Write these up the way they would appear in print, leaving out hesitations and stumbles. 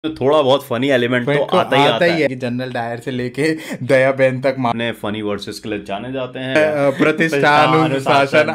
थोड़ा बहुत funny element तो आता ही है कि जनरल डायर से लेके दया बहन तक माने फनी वर्सेस के लिए जाने जाते हैं। प्रतिष्ठान अनुशासन।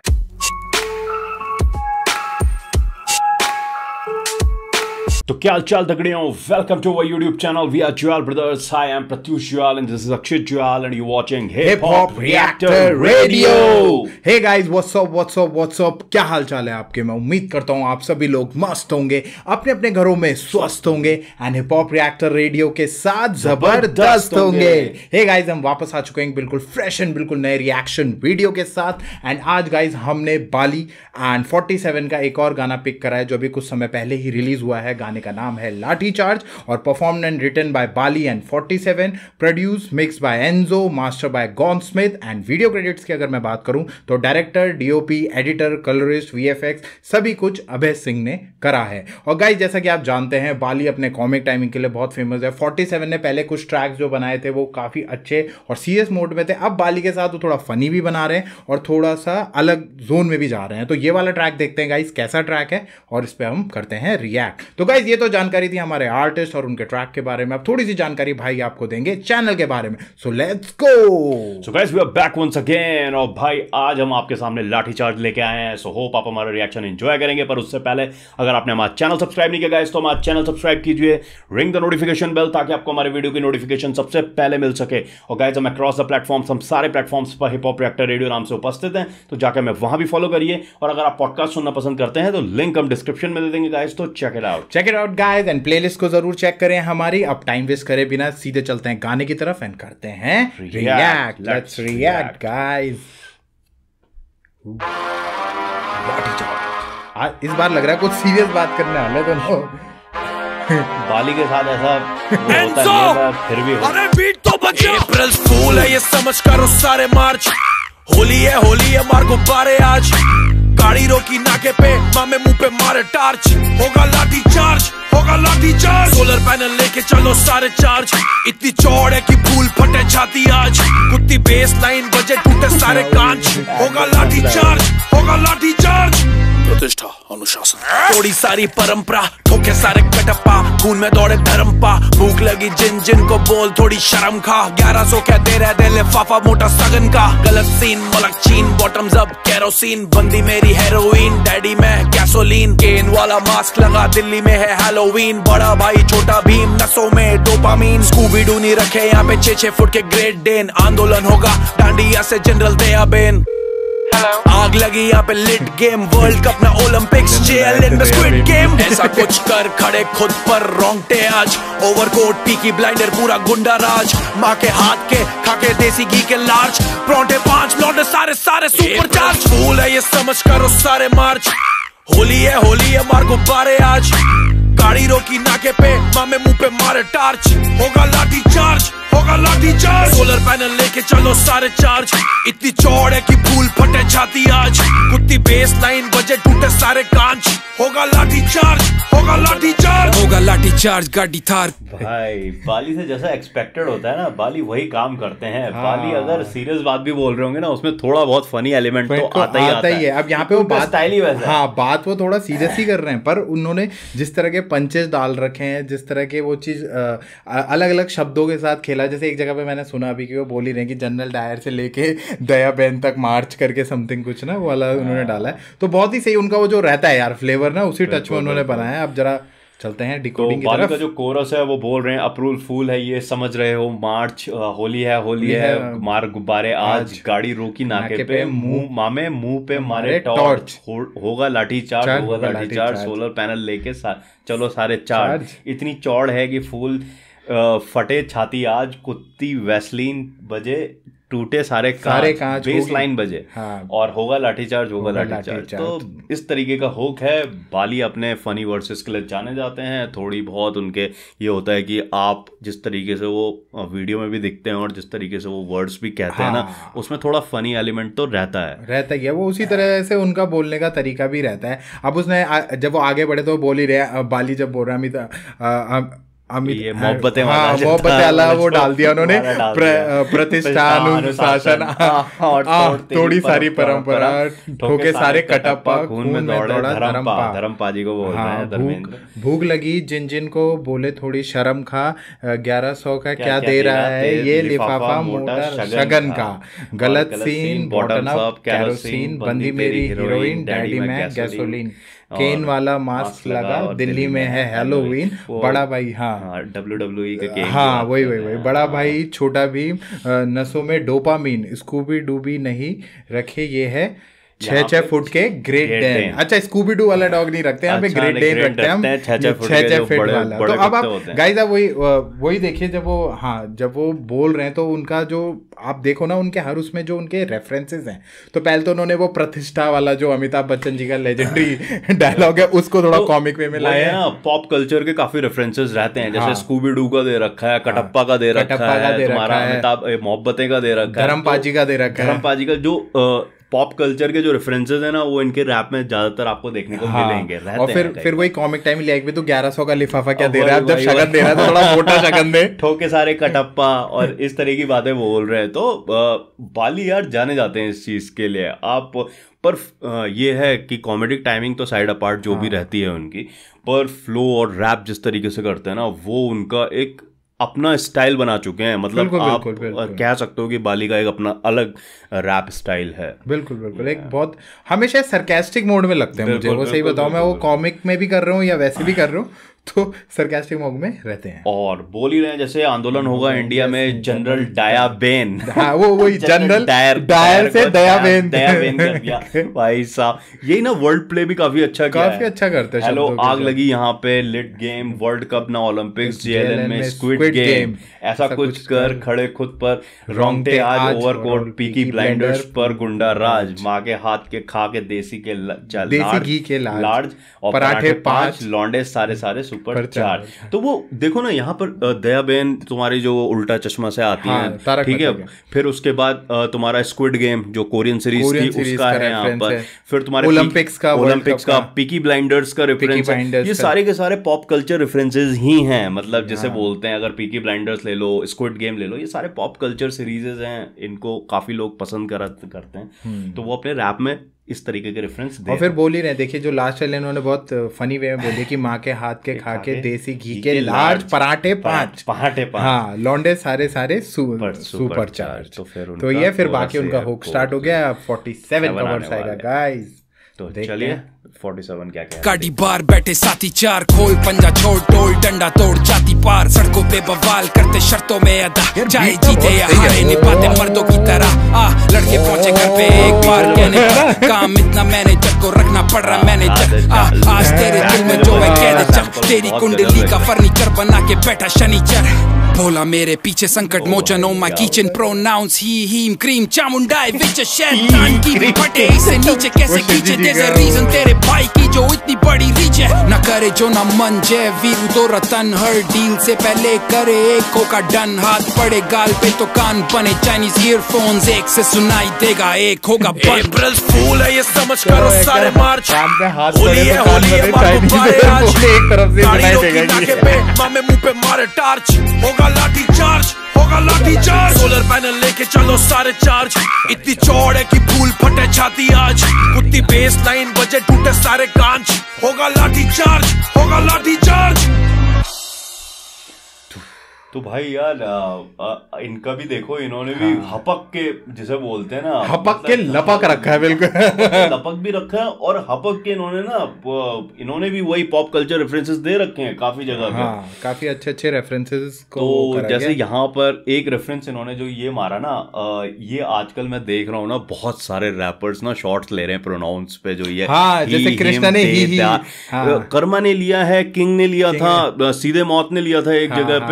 तो क्या चाल तगड़ियों, welcome to our YouTube channel we are Jwal brothers. I am Pratyush Jwal and this is Akshit Jwal and you watching hip hop reactor radio. Hey guys, what's up, क्या हाल चाल है आपके। मैं उम्मीद करता हूं आप सभी लोग मस्त होंगे, अपने अपने घरों में स्वस्थ होंगे and hip hop reactor radio के साथ जबरदस्त होंगे। हे गाइस, हम वापस आ चुके हैं बिल्कुल फ्रेश एंड बिल्कुल नए रिएक्शन वीडियो के साथ। एंड आज गाइस हमने बाली एंड 47 का एक और गाना पिक करा है जो अभी कुछ समय पहले ही रिलीज हुआ है। गाने का नाम है लाठी चार्ज और performed and written by Bali and 47, produce mix by Enzo, master by Gon Smith. And video credits की अगर मैं बात करूं तो director, DOP, editor, colourist, VFX सभी कुछ अभय सिंह ने करा है। और गाइस जैसा कि आप जानते हैं बाली अपने कॉमिक टाइमिंग के लिए बहुत फेमस है। 47 ने पहले कुछ ट्रैक्स जो बनाए थे वो काफी अच्छे और सीरियस मोड में थे। अब बाली के साथ वो थोड़ा फनी भी बना रहे हैं और थोड़ा सा अलग जोन में भी जा रहे हैं। तो ये वाला ट्रैक देखते हैं गाइस कैसा ट्रैक है और इस पे हम करते हैं रिएक्ट। तो गाइस ये तो जानकारी थी हमारे आर्टिस्ट और उनके ट्रैक के बारे में। अब थोड़ी सी जानकारी भाई आपको देंगे चैनल के बारे में। So let's go. So guys we are back once again. और भाई आज हम आपके सामने लाठी चार्ज लेके आए हैं। सो होप आप हमारा रिएक्शन एंजॉय करेंगे। पर उससे पहले अगर आपने हमारा चैनल सब्सक्राइब नहीं किया गाइस तो हमारा चैनल सब्सक्राइब कीजिए, रिंग द नोटिफिकेशन बेल ताकि आपको हमारे वीडियो की नोटिफिकेशन सबसे पहले मिल सके। और गाइस हम अक्रॉस द प्लेटफॉर्म्स, हम सारे प्लेटफॉर्म्स पर हिप हॉप रिएक्टर रेडियो नाम से उपस्थित हैं, तो जाकर हमें वहां भी फॉलो करिए। और अगर आप पॉडकास्ट सुनना पसंद करते हैं तो लिंक हम डिस्क्रिप्शन में दे देंगे गाइस, तो check it out guys. And playlist को जरूर चेक करें हमारी। अब टाइम वेस्ट करे बिना सीधे चलते हैं गाने की तरफ एंड करते हैं रिएक्ट। Let's react guys. इस बार लग रहा है कुछ सीरियस बात करने वाले दोनों। बाली के साथ ऐसा होता नहीं है, फिर भी अरे बीट तो बचा। अप्रैल फूल है ये समझ करो सारे मार्च। होली है मार गुब्बारे आज। गाड़ी रोकी नाके पे, मामे मुंह पे मारे टार्च। होगा लाठी चार्ज, होगा लाठी चार्ज। सोलर पैनल लेके चलो सारे चार्ज। इतनी चौड़ है कि फूल फटे छाती आज। कुत्ती बेस लाइन बजे टूटे सारे कांच। होगा लाठी चार्ज, होगा लाठी चार्ज। प्रतिष्ठा अनुशासन, थोड़ी सारी परंपरा, ठोके सारे कटप्पा। खून में दौड़े धर्मपा, भूख लगी जिन जिन को बोल थोड़ी शर्म खा। 1100 कहते रह दे लिफाफा मोटा सगन का। गलत सीन मलक चीन, बॉटम्स अप केरोसिन। बंदी मेरी हेरोइन, डैडी में गैसोलीन। केन वाला मास्क लगा, दिल्ली में है हैलोवीन। बड़ा भाई छोटा भीम, नसों में डोपामीन। स्कूबी डू नहीं रखे यहाँ पे 6-6 फुट के ग्रेट डेन। आंदोलन होगा डांडिया से जनरल दयाबेन। आग लगी यहाँ पे लिट गेम। वर्ल्ड कप ना ओलंपिक्स, जेएलएन में स्क्विड गेम। ऐसा कुछ कर खड़े खुद पर रोंगटे आज। ओवरकोट पीकी ब्लाइंडर पूरा गुंडा राज। माँ के हाथ के खाके देसी घी के लार्ज। परोंठे 5 लौंडे सारे सारे सुपर चार्ज। फूल है ये समझ करो सारे मार्च। होली है मार गुब्बारे आज। गाड़ी रोकी नाके पे, मामे मुंह पे मारे टार्च। होगा लाठी चार्ज, होगा लाठी चार्ज। सोलर पैनल लेके चलो सारे चार्ज। इतनी चौड़ है कि फूल फटे छाती आज। कुत्ती बेस लाइन बजे टूटे सारे कांच। होगा लाठी चार्ज, होगा लाठी चार्ज। होगा लाठी चार्ज गाड़ी थार। भाई बाली से जैसा एक्सपेक्टेड होता है ना, बाली वही काम करते हैं। बाली अगर सीरियस बात भी बोल रहे होंगे ना, उसमें थोड़ा बहुत फनी एलिमेंट तो आता ही है। अब यहाँ पे वो बात स्टाइल ही वैसा है। हाँ, बात वो थोड़ा सीरियस ही कर रहे हैं, पर उन्होंने जिस तरह के पंचेस डाल रखे हैं, जिस तरह के वो चीज अलग अलग शब्दों के साथ खेला। जैसे एक जगह पे मैंने सुना अभी कि वो बोल ही रहे हैं कि जनरल डायर से लेके दया बहन तक मार्च करके समथिंग कुछ ना वो वाला उन्होंने डाला है। तो बहुत ही सही उनका वो जो रहता है यार फ्लेवर ना, उसी टच में उन्होंने बनाया है। अब जरा चलते हैं डिकोडिंग की तरफ। का जो कोरस है वो बोल रहे हैं अप्रैल फूल है ये समझ रहे हो, मार्च होली है मार गुब्बारे आज। गाड़ी रोकी नाके पे, मामे मुंह पे मारे टॉर्च। होगा लाठी चार्ज, होगा लाठी चार्ज। सोलर पैनल लेके चलो सारे चार्ज। इतनी चौड़ है कि फूल फटे छाती आज। कुत्ती वैसलीन बजे टूटे सारे कांच। बेस लाइन बजे। हाँ। और होगा लाठी चार्ज, होगा लाठी चार्ज। तो इस तरीके का हुक है। बाली अपने फनी वर्सेस के लिए जाने जाते हैं। थोड़ी बहुत उनके ये होता है कि आप जिस तरीके से वो वीडियो में भी दिखते हैं और जिस तरीके से वो वर्ड्स भी कहते हैं ना, उसमें थोड़ा फनी एलिमेंट तो रहता ही है। वो उसी तरह से उनका बोलने का तरीका भी रहता है। अब उसने जब वो आगे बढ़े तो बोल ही रहे, बाली जब बोल रहा है ये मोहब्बतें वाला हाँ, मोहब्बतें वाला वो डाल दिया उन्होंने, प्रतिष्ठा अनुशासन थोड़ी सारी परंपरा, ठोके सारे कटप्पा, खून में दौड़े धर्मपा। धर्मपा जी को बोल रहे हैं धर्मेंद्र। भूख लगी जिन जिन को बोले थोड़ी शर्म खा, 1100 का क्या दे रहा है ये लिफाफा मोटा शगन का, गलत सीन बॉटल अप कैरोसिन, बंदी मेरी हीरोइन डैडी में गैसोलीन, केन वाला मास्क लगा दिल्ली में है हैलोवीन, बड़ा भाई हाँ WWE का केन, हाँ वही बड़ा भाई छोटा भीम, नसों में डोपामीन, स्कूबी डूबी नहीं रखे ये है 6 फुट के ग्रेट डेन। अच्छा स्कूबी डू वाला डॉग नहीं रखते, यहाँ पे ग्रेट डेन रखते हैं हम, 6 फुट वाला। तो अब आप गाइस आप वही देखिए, जब वो बोल रहे हैं तो उनका जो आप देखो ना, उनके हर उसमें जो उनके रेफरेंसेस हैं, तो पहले तो उन्होंने वो प्रतिष्ठा वाला जो अमिताभ बच्चन जी का लेजेंडरी डायलॉग है उसको थोड़ा कॉमिक वे में लाया है। पॉप कल्चर के काफी रेफरेंसेस रहते हैं, जैसे स्कूबी डू का दे रखा है, कटप्पा का दे रखा है, तुम्हारा अमिताभ मोहब्बतें का दे रखा है, धर्मपाजी का दे रखा है, धर्मपाजी का जो पॉप कल्चर के जो रेफरेंसेस है ना, वो इनके रैप में ज्यादातर आपको देखने को मिलेंगे। और फिर वही कॉमिक टाइम लिया भी, तो 1100 का लिफाफा क्या दे रहा है, जब शगन दे रहा है तो थोड़ा मोटा शगन दे, ठोके सारे कटप्पा और इस तरह की बातें बोल रहे हैं। तो बाली यार जाने जाते हैं इस चीज के लिए। आप पर ये है कि कॉमेडिक टाइमिंग तो साइड अपार्ट जो भी रहती है उनकी, पर फ्लो और रैप जिस तरीके से करते हैं ना, वो उनका एक अपना स्टाइल बना चुके हैं। मतलब बिल्कुल, कह सकते हो कि बाली का एक अपना अलग रैप स्टाइल है। बिल्कुल एक बहुत हमेशा सरकास्टिक मोड में लगते हैं मुझे, वो सही बताऊं, मैं वो कॉमिक में भी कर रहा हूँ या वैसे भी कर रहा हूँ, तो सरकास्टिक मोड में रहते हैं। और बोल ही रहे हैं जैसे आंदोलन होगा इंडिया में, जनरल डायाबेन, हाँ वही जनरल डायर से दयाबेन कर दिया भाई साहब। यही ना वर्ल्ड प्ले भी काफी अच्छा करते हैं। हेलो आग लगी यहाँ पे, लिट गेम, वर्ल्ड कप ना ओलंपिक्स, जेएलएन में स्क्विड गेम, ऐसा कुछ कर खड़े खुद पर, रोंगटे आज ओवरकोट, पीकी ब्लाइंडर्स पर गुंडा राज, माँ के हाथ के खा के देसी घी के लार्ज, और पराठे 5 लौंडे सारे सुपर चार्ज। तो वो देखो ना यहाँ पर दयाबेन तुम्हारी जो उल्टा चश्मा से आती है, ठीक है, फिर उसके बाद तुम्हारा स्क्विड गेम जो कोरियन सीरीज थी उसका है यहाँ पर, फिर तुम्हारे ओलंपिक्स का पीकी ब्लाइंडर्स का रेफरेंस, ये सारे के सारे पॉप कल्चर रेफरेंसेस ही हैं। मतलब जैसे बोलते हैं, अगर पीकी ब्लाइंडर्स ले लो, स्क्विड गेम ले लो, ये सारे पॉप कल्चर सीरीजेस हैं, इनको काफी लोग पसंद करते हैं, तो वो अपने रैप में इस तरीके के रेफरेंस दे। और फिर बोल ही रहे, देखिए जो लास्ट वाले इन्होंने बहुत फनी वे में बोली कि माँ के हाथ के खा के देसी घी के लार्ज, पराठे 5 हाँ लौंडे सारे सुपर चार्ज। तो ये फिर बाकी उनका हुक स्टार्ट हो गया, 47 कवर्स आएगा गाइस। तो चलिए 47 क्या गाड़ी बार बैठे साथी चार, खोल पंजा छोड़ टोल डंडा तोड़ जाती पार, सड़कों पे बवाल करते शर्तों में अदा, चाहे जीते या हारे निभाते मर्दों की तरह। लड़के पहुंचे घर पे एक बार कहने का काम इतना मैनेजर को रखना पड़ रहा मैनेजर। आज तेरे दिल में जो है कह दे चल, तेरी कुंडली का फर्नीचर बना के बैठा शनिचर। बोला मेरे पीछे Sankat Mochan, oh my kitchen pronouns he him क्रीम चामुंडाई विच शैतान की भी फटे, इसे नीचे कैसे खींचे, देयर इज अ रीजन तेरे भाई की जो इतनी बड़ी रीच है। न करे जो न मन जय वीरू दो रतन, हर डील से पहले करे एक का डन, हाथ पड़े गाल पे तो कान बने चाइनीज ईयरफोन्स, एक से सुनाई देगा एक होगा बंद। अप्रैल फूल है ये समझ करो सारे मार्च, होली है मारो बारे आज, गाड़ी रोकी नाके पे मामे मुंह पे मारे टार्च, होगा लाठी चार्ज, सोलर पैनल लेके चलो सारे चार्ज, इतनी चौड़ है कि फूल फटे छाती आज, कुत्ती बेस लाइन बजे टूटे सारे कांच, होगा लाठी चार्ज। तो भाई यार इनका भी देखो, इन्होंने भी हपक के जिसे बोलते हैं ना, हपक के लपक रखा है, बिल्कुल लपक भी रखा है, और हपक के इन्होंने भी वही पॉप कल्चर रेफरेंसेस दे रखे हैं काफी जगह पे। काफी अच्छे रेफरेंसेस को तो जैसे यहाँ पर एक रेफरेंस इन्होंने जो ये मारा ना, ये आजकल मैं देख रहा हूँ ना, बहुत सारे रैपर्स ना शॉर्ट्स ले रहे हैं प्रोनाउंस पे, जो ये जैसे कृष्णा ने कर्मा ने लिया है, किंग ने लिया था, सीधे मौत ने लिया था एक जगह पे, तो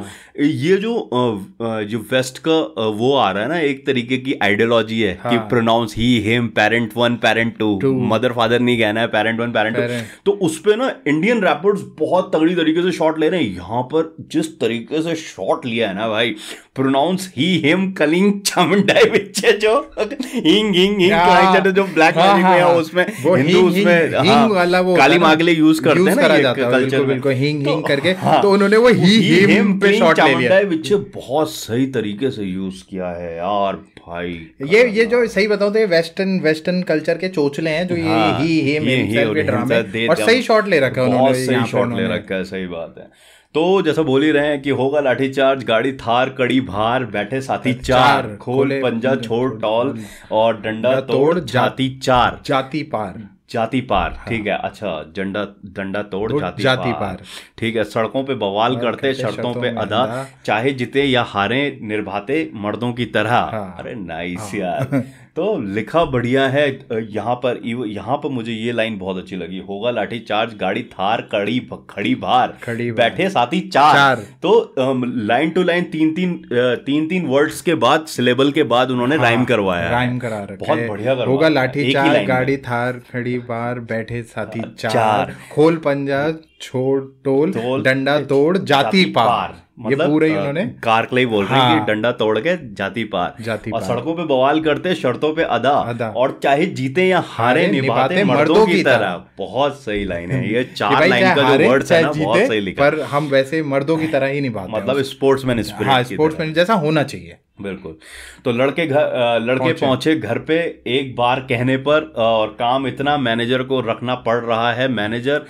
ये जो वेस्ट का वो आ रहा है ना, एक तरीके की आइडियोलॉजी है कि प्रोनाउंस ही him, parent 1 parent 2, mother father नहीं कहना है, पेरेंट 1 पेरेंट 2। तो उस पे ना इंडियन रैपर्स बहुत तगड़ी तरीके से शॉट ले रहे हैं। यहाँ पर जिस तरीके से शॉट लिया है ना भाई, प्रोनाउंस ही हिम कलिंग चामुंडाई विच, जो हिंग हिंग हिंग जो ब्लैक मैजिक में है उसमें हिंदू उसमें काली माँ के लिए यूज करते हैं ना कल्चर में, हिंग हिंग करके, तो उन्होंने वो ही हिम पे शॉट ले लिया। विच बहुत सही तरीके से यूज किया है यार भाई। ये जो सही बताओ तो ये वेस्टर्न कल्चर के चोचले हैं जो ये ही हिम हिमसेल्फ के ड्रामे, और सही शॉट ले रखा है उन्होंने, सही शॉट ले रखा है, सही बात है। तो जैसा बोल ही रहे हैं कि होगा लाठीचार्ज, गाड़ी थार कड़ी भार, बैठे साथी चार, खोल पंजा छोड़ टॉल, और डंडा तोड़ जाति चार, जाति पार, ठीक है। अच्छा, डंडा तोड़ जाति पार, ठीक है। सड़कों पे बवाल करते, शर्तों पे अदा, चाहे जीते या हारे निभाते मर्दों की तरह। अरे नाइस यार। तो लिखा बढ़िया है यहाँ पर मुझे ये लाइन बहुत अच्छी लगी, होगा लाठी चार्ज, गाड़ी थार खड़ी भार, बैठे साथी चार। तो लाइन टू लाइन तीन वर्ड्स के बाद, सिलेबल के बाद उन्होंने राइम करवाया, राइम करा रखा बहुत बढ़िया करवाया। होगा लाठी चार्ज, गाड़ी थार खड़ी भार, बैठे साथी चार, खोल पंजा छोड़ टोल, डंडा तोड़ जाति पार। मतलब ये पूरे ही उन्होंने कार के लिए बोल रहे हैं कि डंडा तोड़ के जाति पार, और सड़कों पे बवाल करते, शर्तों पे अदा, और चाहे जीते या हारे निभाते मर्दों की तरह। बहुत सही लाइन है ये, 4 लाइन का जो वर्ड्स है ना, बहुत सही लिखा। पर हम वैसे मर्दों की तरह ही निभाते, मतलब स्पोर्ट्समैन स्पिरिट, हाँ स्पोर्ट्समैन जैसा होना चाहिए। बिल्कुल। तो लड़के पहुंचे घर पे एक बार कहने पर, और काम इतना मैनेजर को रखना पड़ रहा है मैनेजर।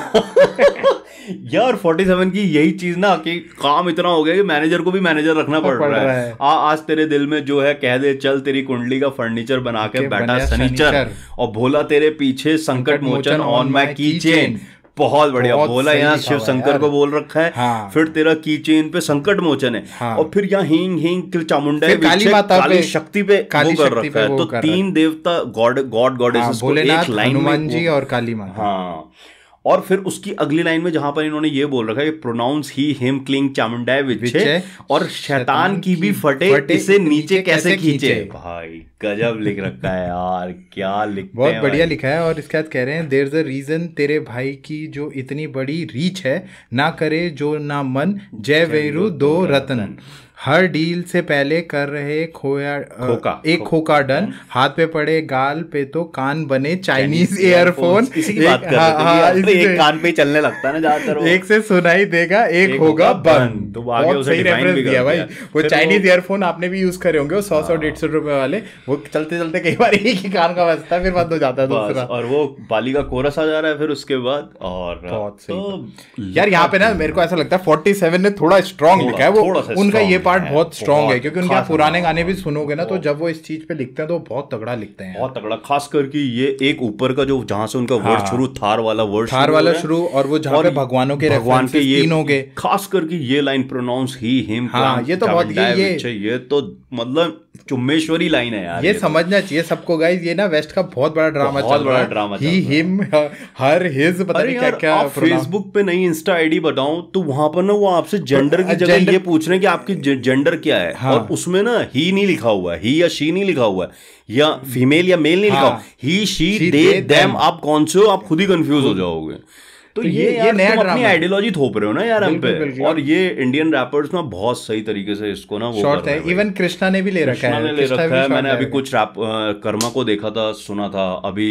यार 47 की यही चीज ना कि काम इतना हो गया कि मैनेजर को भी मैनेजर रखना पड़ रहा है। आज तेरे दिल में जो है कह दे, चल तेरी कुंडली का फर्नीचर बना के बैठा सनीचर, और भोला तेरे पीछे संकट मोचन ऑन माय की चेन। बहुत बढ़िया बोला, यहाँ शिव शंकर को बोल रखा है। हाँ। फिर तेरा की चेन पे संकट मोचन है। हाँ। और फिर यहाँ हिंग हिंग चामुंडा काली शक्ति पे वो कर रखा है। तो 3 देवता गॉडेसेस को एक लाइन में, हनुमान जी और काली माता। हाँ। और फिर उसकी अगली लाइन में जहां पर इन्होंने ये बोल रखा है कि प्रोनाउंस ही हिम क्लिंग चामुंडाई विचे, और शैतान की भी फटे इसे नीचे कैसे खींचे। भाई गजब लिख रखा है यार, क्या लिखते बहुत हैं बढ़िया लिखा है। और इसके बाद कह रहे हैं, देयर इज अ रीजन तेरे भाई की जो इतनी बड़ी रीच है, ना करे जो ना मन, जय वीरू दो रतन, हर डील से पहले कर रहे खोका डन, हाथ पे पड़े गाल पे तो कान बने चाइनीज एयरफोन। इसी की बात कर रहे थे, एक कान पे चलने लगता है ना ज्यादातर, एक से सुनाई देगा एक होगा बंद। तो बहुत सही रेफरेंस दिया भाई। वो चाइनीज एयरफोन आपने भी यूज करे होंगे, 100-150 रुपए वाले, वो चलते चलते कई बार एक ही कान का बजता है, फिर बंद हो जाता है दूसरा, और वो बाली का कोरस आ जा रहा है फिर उसके बाद। और बहुत सही यार, यहाँ पे ना मेरे को ऐसा लगता है 47 ने थोड़ा स्ट्रॉन्ग लिखा है। वो उनका ये पार्ट बहुत स्ट्रॉन्ग है, क्योंकि उनके पुराने गाने भी सुनोगे ना, तो जब वो इस चीज पे लिखते हैं तो बहुत तगड़ा लिखते हैं, बहुत तगड़ा। खास करके ये एक ऊपर का जो जहां से उनका वर्ड शुरू, थार वाला शुरू, और वो जहां पे भगवान के ये तीनों के, खास करके ये लाइन प्रोनाउंस ही हिम, ये तो बहुत ये तो मतलब चुम्मेश्वरी लाइन है यार। ये समझना चाहिए सबको गाइस, ये ना वेस्ट का बहुत बड़ा ड्रामा चल रहा है। ही हिम हर हिज, पता नहीं क्या क्या। फेसबुक पे नई इंस्टा आईडी बताऊं तो वहां पर ना वो आपसे जेंडर की जगह ये पूछ रहे हैं कि आपकी जेंडर क्या है। हाँ। और उसमें ना ही नहीं लिखा हुआ है, ही या शी नहीं लिखा हुआ है, या फीमेल या मेल नहीं लिखा हुआ, ही शी दे देम। आप कौन से हो, आप खुद ही कंफ्यूज हो जाओगे। तो ये नया अपनी आइडियोलॉजी थोप रहे हो ना यार हम पे। और ये इंडियन रैपर्स ना बहुत सही तरीके से इसको ना वो शॉर्ट है। इवन कृष्णा ने भी ले रखा है, मैंने अभी कुछ रैप कर्मा को देखा था, सुना था। अभी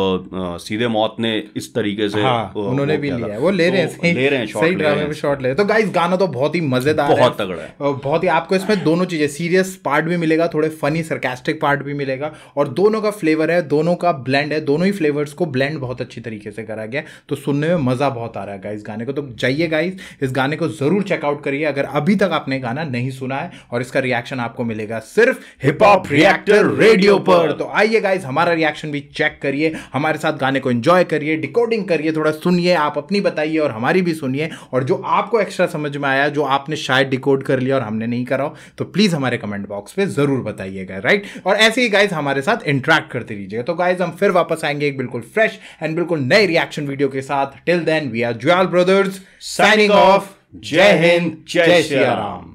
सीधे मौत ने इस तरीके से उन्होंने भी लिया है, वो ले रहे हैं सही ड्रामे में शॉर्ट ले रहे। तो गाइस गाना तो बहुत ही मजेदार है, बहुत तगड़ा है, बहुत ही। आपको इसमें दोनों चीजें, सीरियस पार्ट भी मिलेगा, थोड़े फनी सरकास्टिक पार्ट भी मिलेगा, और दोनों का फ्लेवर है, दोनों का ब्लेंड है, दोनों ही फ्लेवर्स को ब्लेंड बहुत अच्छी तरीके से करा गया। तो सुनने में मजा बहुत आ रहा है गाइस गाने को। तो जाइए गाइस इस गाने को जरूर चेकआउट करिए अगर अभी तक आपने गाना नहीं सुना है, और इसका रिएक्शन आपको मिलेगा सिर्फ हिप हॉप रिएक्टर रेडियो पर। तो आइए गाइस हमारा रिएक्शन भी चेक करिए, हमारे साथ गाने को एंजॉय करिए, डिकोडिंग करिए, थोड़ा सुनिए, आप अपनी बताइए और हमारी भी सुनिए। और जो आपको एक्स्ट्रा समझ में आया, जो आपने शायद डिकोड कर लिया और हमने नहीं करा हो, तो प्लीज हमारे कमेंट बॉक्स पे जरूर बताइएगा, राइट। और ऐसे ही गाइस हमारे साथ इंटरेक्ट करते रहिएगा। तो गाइस हम फिर वापस आएंगे एक बिल्कुल फ्रेश एंड बिल्कुल नए रिएक्शन वीडियो के साथ। Till then we are Jwal brothers signing off. जय हिंद, जय श्री राम।